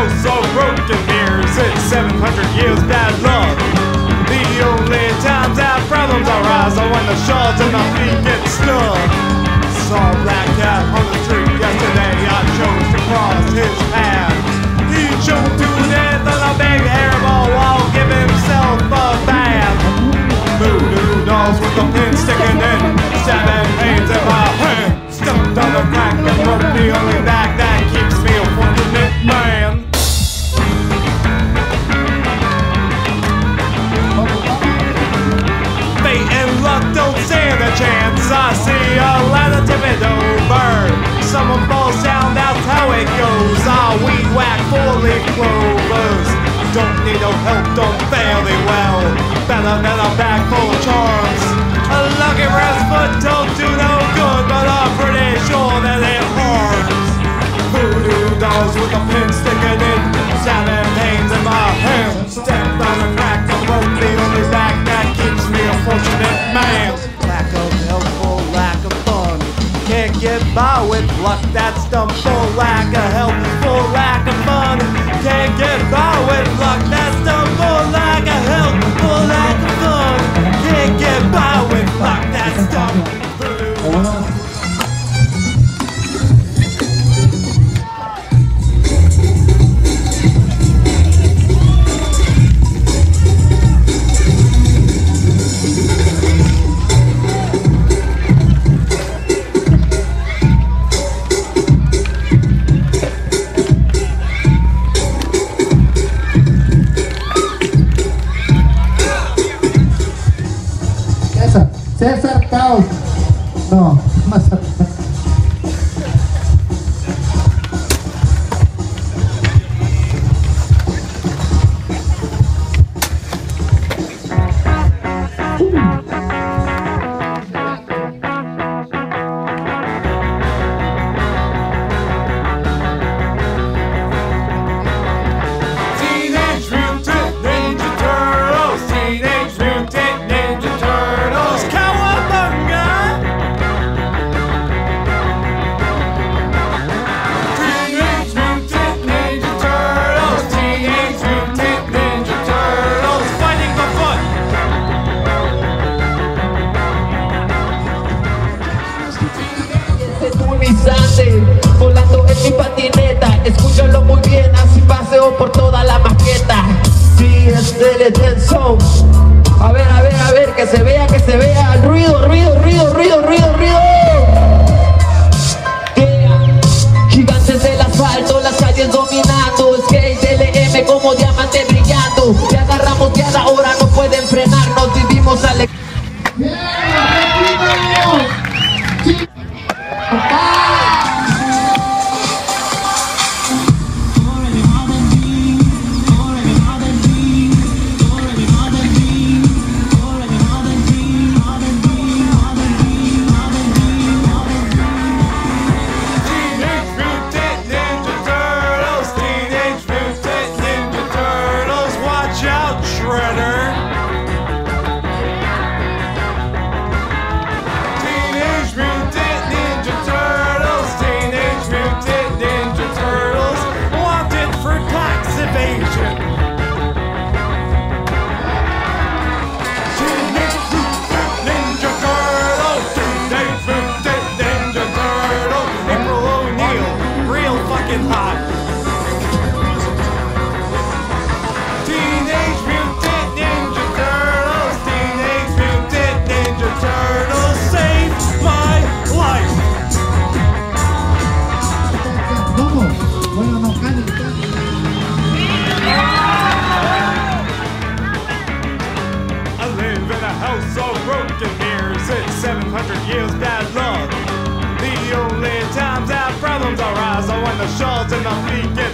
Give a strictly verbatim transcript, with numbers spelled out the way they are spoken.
house of broken mirrors. It's seven hundred years bad luck. The only times that problems arise are when the shards in my feet get stuck. Saw a black cat on the street yesterday. I chose to cross his path. He choked to death on a big hairball while giving himself a bath. Voodoo dolls with a pin sticking in, stabbing pains in my hand. Stumped on the crack and broke the only back that keeps me a fortunate man. Fate and luck don't stand a chance. I see a ladder tip it over. Someone falls down, that's how it goes. I weed whack four-leaf clovers. Don't need no help, don't fairly well. Better than a bag full of charms. A lucky rest foot don't do no good, but I'm pretty sure that it harms. Voodoo dolls with a pin sticking in, stabbing pains in my hand. Stepped on a crack and broke the only back that keeps me a fortunate man. Lack of help for lack of fun. Can't get by with luck, that's dumb. For lack of help, for lack of fun. Can't get by with luck, that's dumb. For lack of help, for lack of fun. Can't get by with luck, that's dumb. César Caos. No, más volando en mi patineta, escúchalo muy bien, así paseo por toda la maqueta. Sí, es del tenso. A ver, a ver, a ver, que se vea, que se vea. Ruido, ruido, ruido, ruido, ruido, ruido. Yeah. Gigantes del asfalto, las calles dominando. Skate L M como diamante brillando. Te agarramos ya la hora, no pueden frenarnos. Vivimos al... seven hundred years bad luck. The only times that problems arise are when the shards in my feet get